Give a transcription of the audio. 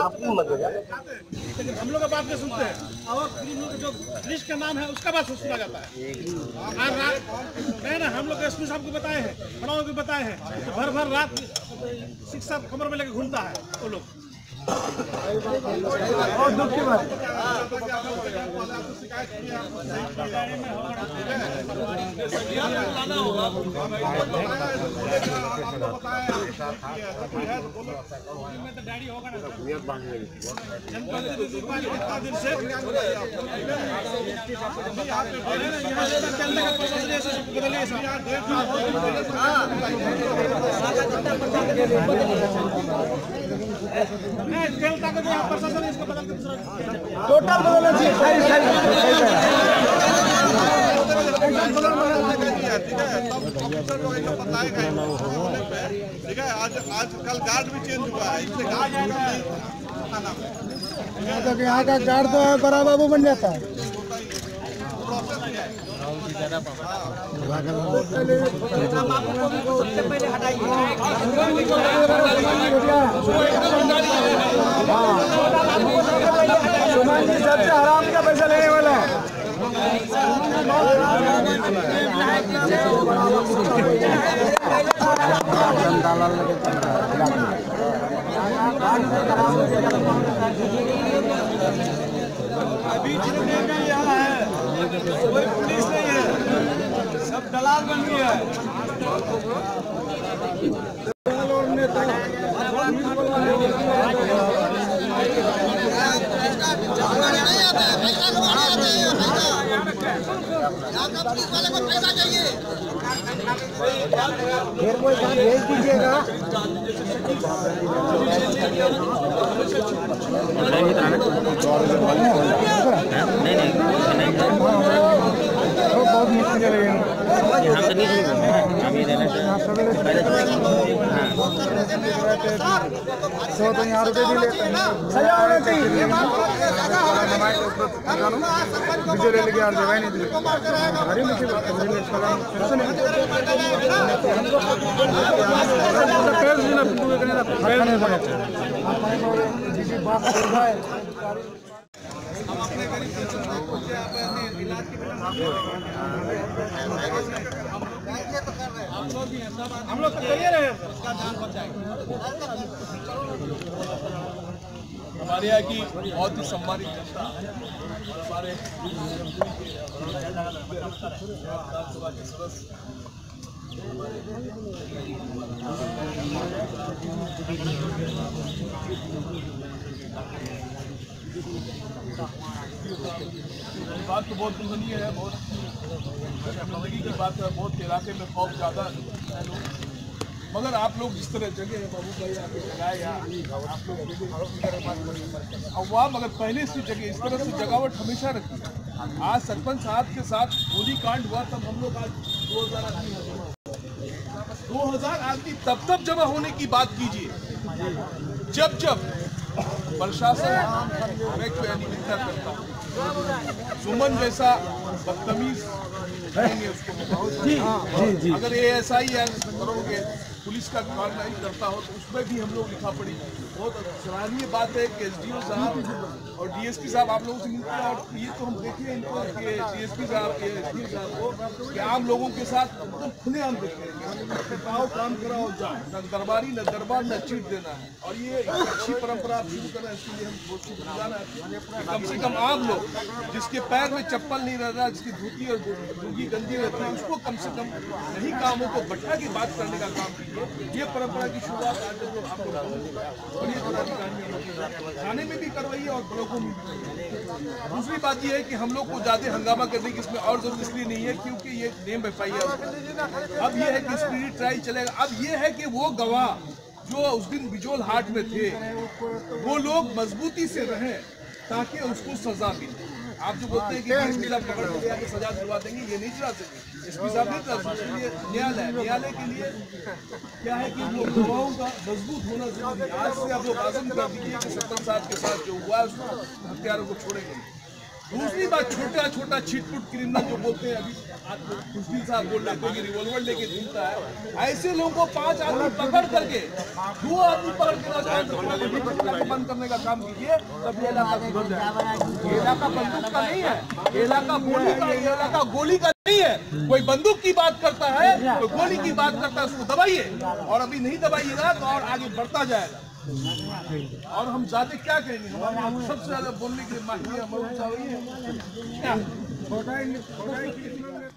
लेकिन हम लोग का बात नहीं सुनते हैं और जो लिस्ट का नाम है उसका बात सुना जाता है। नहीं ना, हम लोग एसपी साहब को बताए हैं, बड़ाओं को बताए हैं, भर भर रात शिक्षा कमर में लेकर घूमता है वो लोग। और दुख की बात प्रशासन इसको बदल के टोटल बदलना चाहिए। ठीक है, आज कल गार्ड भी चेंज हुआ है, इससे गार्ड यहाँ का गार्ड तो बड़ा बाबू बन जाता है। सबसे हराम का पैसा लेने वाला है। अभी जितने भी यहाँ है कोई पुलिस नहीं है, सब दलाल बन गया है। पुलिस वाले को पैसा चाहिए, फिर कोई काम भेज दीजिएगा। बहुत मुश्किल है यहाँ से नहीं सौ तो यहाँ रुपये भी लेते हैं। सजा होना चाहिए, लेके यार जगह नहीं दी हरी मुझे हम लोग तो करिए रहे हमारे यहाँ की बहुत ही सम्मानित जनता हमारे विधानसभा के सदस्य बात तो बहुत दुखनीय है, बहुत शर्मिंदगी की बात है। बहुत इलाके में खौफ ज़्यादा है लोग, मगर आप लोग जिस तरह जगह है बाबू भाई आपकी जगह या आप लोग अवाम अगर पहले से जगह इस तरह से जगावट हमेशा रखी। आज सरपंच साहब के साथ गोली कांड हुआ तब हम लोग आज 2000 आदमी तब जमा होने की बात कीजिए जब प्रशासन अनिमित्ता करता। सुमन जैसा बदतमीज उसको अगर ASI या करोगे पुलिस का कार्रवाई करता हो तो उसमें भी हम लोग लिखा पड़ी। बहुत सराहनीय बात है कि SDO साहब और DSP साहब आप लोगों से मिलते हैं और ये तो हम देखे इनको कि DSP साहब SDO साहब को कि आम लोगों के साथ एकदम खुलेआम देखे आओ काम कराओ जाओ, न दरबारी न दरबार न चीट देना है। और ये अच्छी परंपरा शुरू करना है, इसके लिए हम बहुत कुछ बुलाना है। कम से कम आम लोग जिसके पैर में चप्पल नहीं रहता, जिसकी धोती और लुंगी गंदी रहती है, उसको कम से कम यही कामों को बैठा के बात करने का काम कीजिए। ये परंपरा की शुरुआत आज जो आप लोग और ये थाने में भी करवाइए और ब्लॉकों में भी। दूसरी बात ये है कि हम लोग को ज्यादा हंगामा करने की इसमें और जरूरत इसलिए नहीं है क्योंकि ये नेम FIR अब ये है कि स्पीडी ट्रायल चलेगा। अब ये है कि वो गवाह जो उस दिन बिजोल हाट में थे वो लोग मजबूती से रहें ताकि उसको सजा मिले। आप जो बोलते हैं कि DSP साहब पकड़ के लिया सजा दिलवा देंगे, ये नहीं चला सकते। SP साहब नहीं चला सकते। इसलिए न्यायालय के लिए क्या है कि वो गवाहों का मजबूत होना जरूरी है। आज से आप लोग आज़म कर दीजिए कि सरपंच साहब के साथ जो हुआ है उसको हत्यारों को छोड़ेंगे। दूसरी बात, छोटा छोटा छिटपुट क्रिमिनल जो बोलते हैं, अभी सुशील साहब बोल रहे थे कि रिवॉल्वर लेके घूमता है, ऐसे लोगों को 5 आदमी पकड़ करके 2 आदमी पकड़ के बंद करने का काम कीजिए, तब ये इलाका सुधर जाएगा। ये इलाका बंदूक का नहीं है, ये इलाका गोली का, ये इलाका गोली का नहीं है। कोई बंदूक की बात करता है, कोई गोली की बात करता है, उसको दबाइए, और अभी नहीं दबाइएगा तो और आगे बढ़ता जाएगा। और हम जाते क्या कहेंगे, हमारे सबसे ज्यादा बोलने के लिए माहिर अमर साहब ही है।